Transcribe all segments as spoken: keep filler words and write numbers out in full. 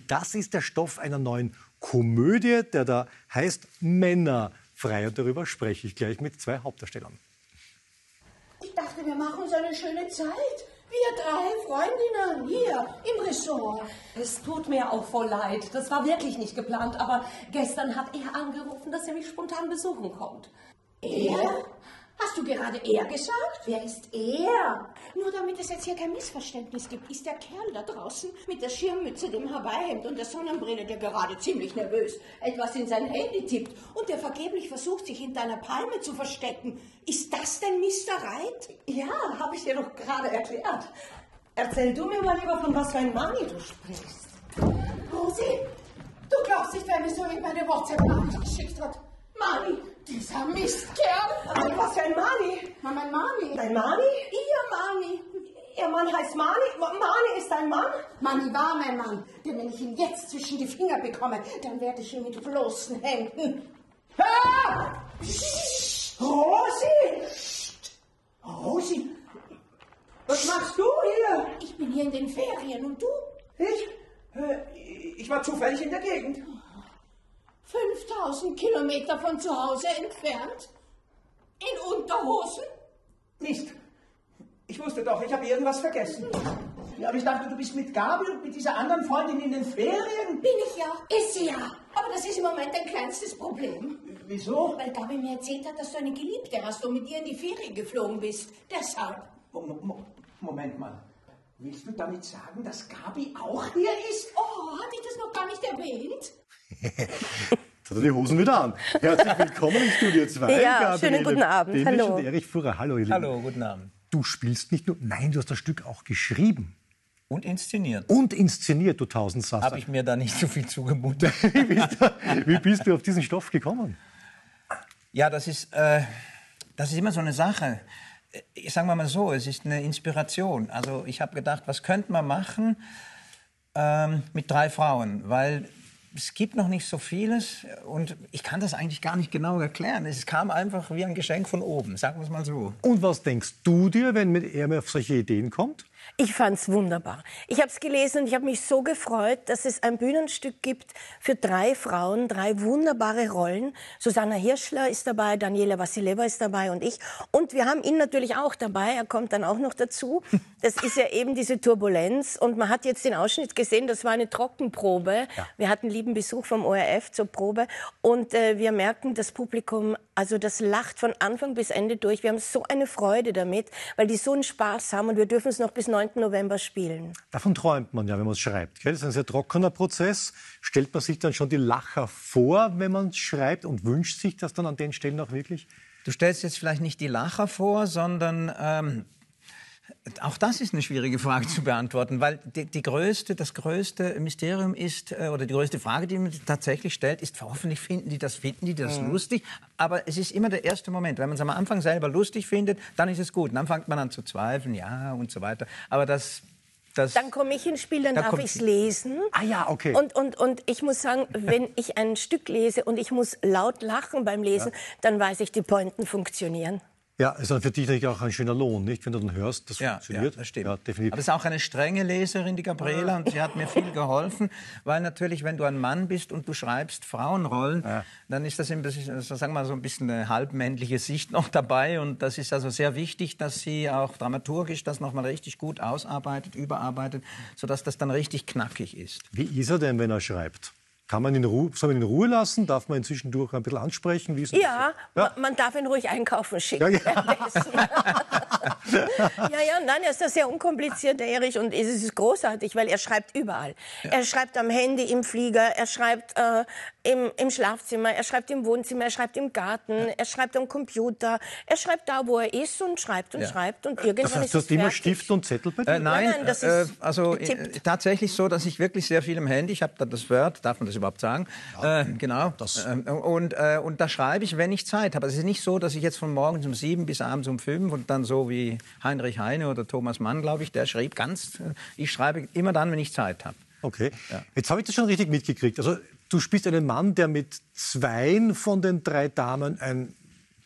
das ist der Stoff einer neuen Komödie, der da heißt Männerfrei. Und darüber spreche ich gleich mit zwei Hauptdarstellern. Ich dachte, wir machen uns eine schöne Zeit. Wir drei Freundinnen hier im Ressort. Es tut mir auch voll leid. Das war wirklich nicht geplant. Aber gestern hat er angerufen, dass er mich spontan besuchen kommt. Er? Hast du gerade er gesagt? Wer ist er? Nur damit es jetzt hier kein Missverständnis gibt, ist der Kerl da draußen mit der Schirmmütze, dem Hawaii-Hemd und der Sonnenbrille, der gerade ziemlich nervös etwas in sein Handy tippt und der vergeblich versucht, sich hinter einer Palme zu verstecken. Ist das denn Mister Reit? Ja, habe ich dir doch gerade erklärt. Erzähl du mir mal lieber, von was für ein Mani du sprichst. Rosi, du glaubst nicht, wer mir so in meine WhatsApp-Nachricht geschickt hat. Mani, dieser Mistkerl. Aber was für ein Mani? Na, mein Mani. Dein Mani? Ihr Mani. Ihr Mann heißt Mani? Mani ist dein Mann? Mani war mein Mann. Denn wenn ich ihn jetzt zwischen die Finger bekomme, dann werde ich ihn mit bloßen Händen... Hör! Psst. Rosi! Psst. Rosi, was machst du hier? Ich bin hier in den Ferien und du? Ich? Äh, ich war zufällig in der Gegend. fünftausend Kilometer von zu Hause entfernt? In Unterhosen? Mist. Ich wusste doch, ich habe irgendwas vergessen. Ja, aber ich dachte, du bist mit Gabi und mit dieser anderen Freundin in den Ferien. Bin ich ja. Ist sie ja. Aber das ist im Moment dein kleinstes Problem. Wieso? Weil Gabi mir erzählt hat, dass du eine Geliebte hast und mit ihr in die Ferien geflogen bist. Deshalb. Mo Mo Moment mal. Willst du damit sagen, dass Gabi auch hier ist? Oh, hatte ich das noch gar nicht erwähnt? Jetzt hat er die Hosen wieder an. Herzlich willkommen im Studio zwei. Ja, Gabriele schönen guten Abend. Benesch Hallo. Und Erich Furrer. Hallo, ihr Lieben. Hallo, guten Abend. Du spielst nicht nur, nein, du hast das Stück auch geschrieben. Und inszeniert. Und inszeniert, du Tausendsasser. Habe ich mir da nicht so viel zugemutet. wie, bist du, wie bist du auf diesen Stoff gekommen? Ja, das ist, äh, das ist immer so eine Sache. Ich sage mal so, es ist eine Inspiration. Also ich habe gedacht, was könnte man machen ähm, mit drei Frauen? Weil es gibt noch nicht so vieles und ich kann das eigentlich gar nicht genau erklären. Es kam einfach wie ein Geschenk von oben, sagen wir es mal so. Und was denkst du dir, wenn mit er auf solche Ideen kommt? Ich fand's wunderbar. Ich habe es gelesen und ich habe mich so gefreut, dass es ein Bühnenstück gibt für drei Frauen, drei wunderbare Rollen. Susanna Hirschler ist dabei, Daniela Vassileva ist dabei und ich. Und wir haben ihn natürlich auch dabei, er kommt dann auch noch dazu. Das ist ja eben diese Turbulenz. Und man hat jetzt den Ausschnitt gesehen, das war eine Trockenprobe. Ja. Wir hatten lieben Besuch vom O R F zur Probe. Und äh, wir merken, das Publikum, also das lacht von Anfang bis Ende durch. Wir haben so eine Freude damit, weil die so einen Spaß haben und wir dürfen es noch bis neunten November spielen. Davon träumt man ja, wenn man es schreibt. Gell? Das ist ein sehr trockener Prozess. Stellt man sich dann schon die Lacher vor, wenn man es schreibt und wünscht sich das dann an den Stellen auch wirklich? Du stellst jetzt vielleicht nicht die Lacher vor, sondern ähm, auch das ist eine schwierige Frage zu beantworten, weil die, die größte, das größte Mysterium ist, äh, oder die größte Frage, die man tatsächlich stellt, ist, hoffentlich finden die das, finden die das mhm. lustig. Aber es ist immer der erste Moment. Wenn man es am Anfang selber lustig findet, dann ist es gut. Und dann fängt man an zu zweifeln, ja und so weiter. Aber das... Das, dann komme ich ins Spiel, dann da darf ich es lesen. Ah ja, okay. Und, und, und ich muss sagen, wenn ich ein Stück lese und ich muss laut lachen beim Lesen, ja. dann weiß ich, die Pointen funktionieren. Ja, ist dann für dich natürlich auch ein schöner Lohn, nicht? Wenn du dann hörst, das ja, funktioniert. Ja, das stimmt. Ja, definitiv. Aber es ist auch eine strenge Leserin, die Gabriela, und sie hat mir viel geholfen, weil natürlich, wenn du ein Mann bist und du schreibst Frauenrollen, ja. dann ist das, ein bisschen, sagen wir mal, so ein bisschen eine halbmännliche Sicht noch dabei und das ist also sehr wichtig, dass sie auch dramaturgisch das noch mal richtig gut ausarbeitet, überarbeitet, sodass das dann richtig knackig ist. Wie ist er denn, wenn er schreibt? Kann man ihn in Ruhe, soll man ihn in Ruhe lassen? Darf man ihn zwischendurch ein bisschen ansprechen? Wie ist ja, so? ja, man darf ihn ruhig einkaufen schicken. Ja, ja. ja, ja, nein, er ist da sehr unkompliziert, der Erich, und es ist großartig, weil er schreibt überall. Ja. Er schreibt am Handy, im Flieger, er schreibt äh, im, im Schlafzimmer, er schreibt im Wohnzimmer, er schreibt im Garten, ja. er schreibt am Computer, er schreibt da, wo er ist und schreibt und ja. schreibt und irgendwann das heißt, ist du hast immer fertig. Stift und Zettel bei dir? Äh, nein, nein, das äh, ist also äh, tatsächlich so, dass ich wirklich sehr viel im Handy, ich habe da das Word, darf man das überhaupt sagen? Ja, äh, genau. Das. Äh, und, äh, und da schreibe ich, wenn ich Zeit habe. Es ist nicht so, dass ich jetzt von morgens um sieben bis abends um fünf und dann so wie Heinrich Heine oder Thomas Mann, glaube ich, der schrieb ganz, äh, ich schreibe immer dann, wenn ich Zeit habe. Okay, ja. Jetzt habe ich das schon richtig mitgekriegt. Also du spielst einen Mann, der mit zweien von den drei Damen ein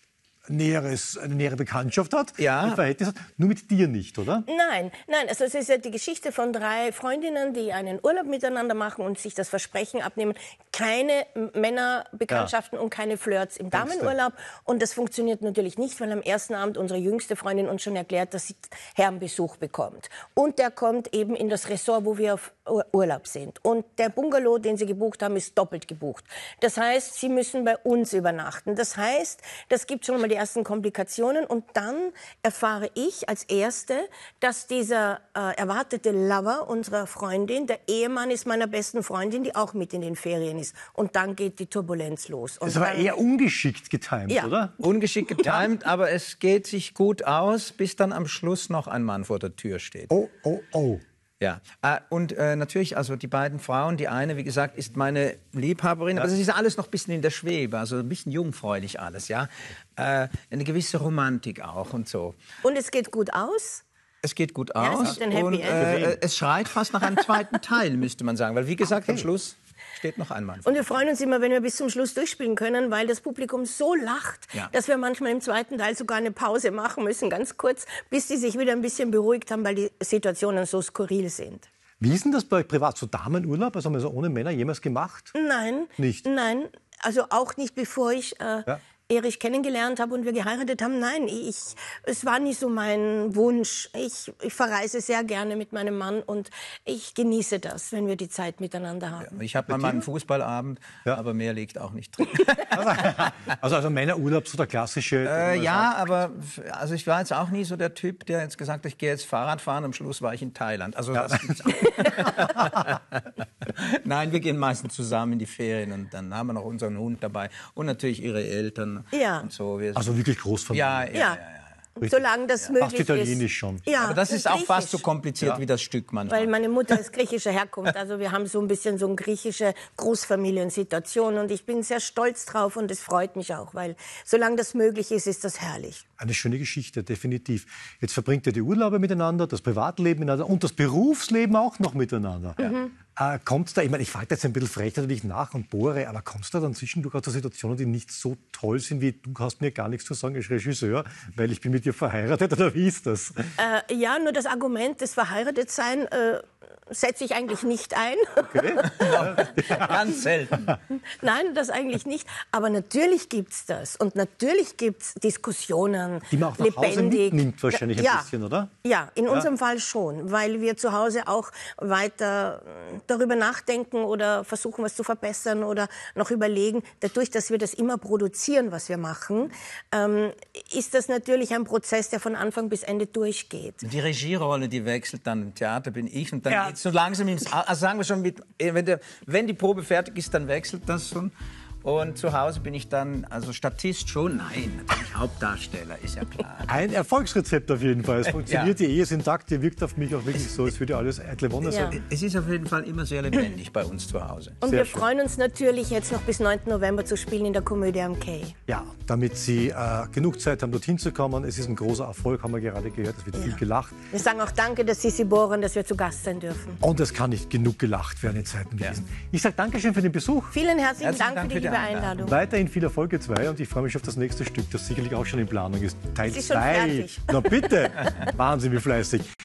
näheres, eine nähere Bekanntschaft hat, Ja. ein Verhältnis hat, nur mit dir nicht, oder? Nein, nein, also es ist ja die Geschichte von drei Freundinnen, die einen Urlaub miteinander machen und sich das Versprechen abnehmen, keine Männerbekanntschaften ja. und keine Flirts im Damenurlaub. Und das funktioniert natürlich nicht, weil am ersten Abend unsere jüngste Freundin uns schon erklärt, dass sie Herrenbesuch bekommt. Und der kommt eben in das Ressort, wo wir auf Urlaub sind. Und der Bungalow, den sie gebucht haben, ist doppelt gebucht. Das heißt, sie müssen bei uns übernachten. Das heißt, das gibt schon mal die ersten Komplikationen. Und dann erfahre ich als Erste, dass dieser äh, erwartete Lover unserer Freundin, der Ehemann ist meiner besten Freundin, die auch mit in den Ferien ist. Und dann geht die Turbulenz los. Und das ist aber dann, eher ungeschickt getimt, ja. oder? Ungeschickt getimt, aber es geht sich gut aus, bis dann am Schluss noch ein Mann vor der Tür steht. Oh, oh, oh. Ja, äh, und äh, natürlich, also die beiden Frauen, die eine, wie gesagt, ist meine Liebhaberin, aber das ist alles noch ein bisschen in der Schwebe, also ein bisschen jungfräulich alles, ja. Äh, eine gewisse Romantik auch und so. Und es geht gut aus? Es geht gut Ja, es aus gibt ein Happy und äh, es schreit fast nach einem zweiten Teil, müsste man sagen, weil wie gesagt, okay. am Schluss steht noch ein Mann. Und wir freuen uns immer, wenn wir bis zum Schluss durchspielen können, weil das Publikum so lacht, ja. dass wir manchmal im zweiten Teil sogar eine Pause machen müssen, ganz kurz, bis die sich wieder ein bisschen beruhigt haben, weil die Situationen so skurril sind. Wie ist denn das bei euch privat? So Damenurlaub, also haben wir so ohne Männer jemals gemacht? Nein. Nicht? Nein, also auch nicht, bevor ich äh, ja. Erich kennengelernt habe und wir geheiratet haben. Nein, ich, es war nicht so mein Wunsch. Ich, ich verreise sehr gerne mit meinem Mann und ich genieße das, wenn wir die Zeit miteinander haben. Ja, ich habe mal einen Fußballabend, ja. aber mehr liegt auch nicht drin. also, also Männerurlaub, so der klassische... Äh, ja, aber also ich war jetzt auch nie so der Typ, der jetzt gesagt hat, ich gehe jetzt Fahrrad fahren, am Schluss war ich in Thailand. Also ja. das gibt's auch. Nein, wir gehen meistens zusammen in die Ferien und dann haben wir noch unseren Hund dabei und natürlich ihre Eltern. Ja. Und so. Wir also wirklich Großfamilie. Ja, ja, ja. ja, ja. Solange das ja. möglich fast italienisch ist. schon. Ja, aber das ist auch fast so kompliziert ja. wie das Stück manchmal. Weil meine Mutter ist griechischer Herkunft. Also wir haben so ein bisschen so eine griechische Großfamiliensituation. Und ich bin sehr stolz drauf und es freut mich auch, weil solange das möglich ist, ist das herrlich. Eine schöne Geschichte, definitiv. Jetzt verbringt ihr die Urlaube miteinander, das Privatleben miteinander und das Berufsleben auch noch miteinander. Mhm. Äh, kommt's da, ich meine, ich frage jetzt ein bisschen frech natürlich nach und bohre, aber kommst du da dann zwischendurch auch zu Situationen, die nicht so toll sind, wie du hast mir gar nichts zu sagen als Regisseur, weil ich bin mit dir verheiratet, oder wie ist das? Äh, ja, nur das Argument des Verheiratetsein äh, setze ich eigentlich nicht ein. Okay. Ganz selten. Nein, das eigentlich nicht. Aber natürlich gibt's das. Und natürlich gibt's Diskussionen. Die man auch nach lebendig. Hause mitnimmt wahrscheinlich ein ja, bisschen, oder? Ja, in ja. unserem Fall schon. Weil wir zu Hause auch weiter darüber nachdenken oder versuchen, was zu verbessern oder noch überlegen. Dadurch, dass wir das immer produzieren, was wir machen, ähm, ist das natürlich ein Prozess, der von Anfang bis Ende durchgeht. Die Regierolle, die wechselt dann im Theater, bin ich. Und dann ja. geht's so langsam ins... Also sagen wir schon, mit, wenn, der, wenn die Probe fertig ist, dann wechselt das schon. Und zu Hause bin ich dann, also Statist schon, nein, natürlich Hauptdarsteller, ist ja klar. Ein Erfolgsrezept auf jeden Fall. Es funktioniert, Ja. die Ehe ist intakt, die wirkt auf mich auch wirklich so, als würde alles eitle Wonne Ja. sein. Es ist auf jeden Fall immer sehr lebendig bei uns zu Hause. Und Sehr wir schön. freuen uns natürlich, jetzt noch bis neunten November zu spielen in der Komödie am Quai. Ja, damit Sie äh, genug Zeit haben, dorthin zu kommen. Es ist ein großer Erfolg, haben wir gerade gehört. Es wird Ja. viel gelacht. Wir sagen auch danke, dass Sie sie bohren, dass wir zu Gast sein dürfen. Und es kann nicht genug gelacht werden in Zeiten wie Ja. diesen. Ich sage Dankeschön für den Besuch. Vielen herzlichen, Herzlichen Dank, Dank für die für die liebe Einladung. Einladung. Weiterhin viel Erfolg, ihr zwei. Und ich freue mich auf das nächste Stück, das sicherlich auch schon in Planung ist. Teil Es ist schon zwei. fertig. Na bitte. Wahnsinn, wie fleißig.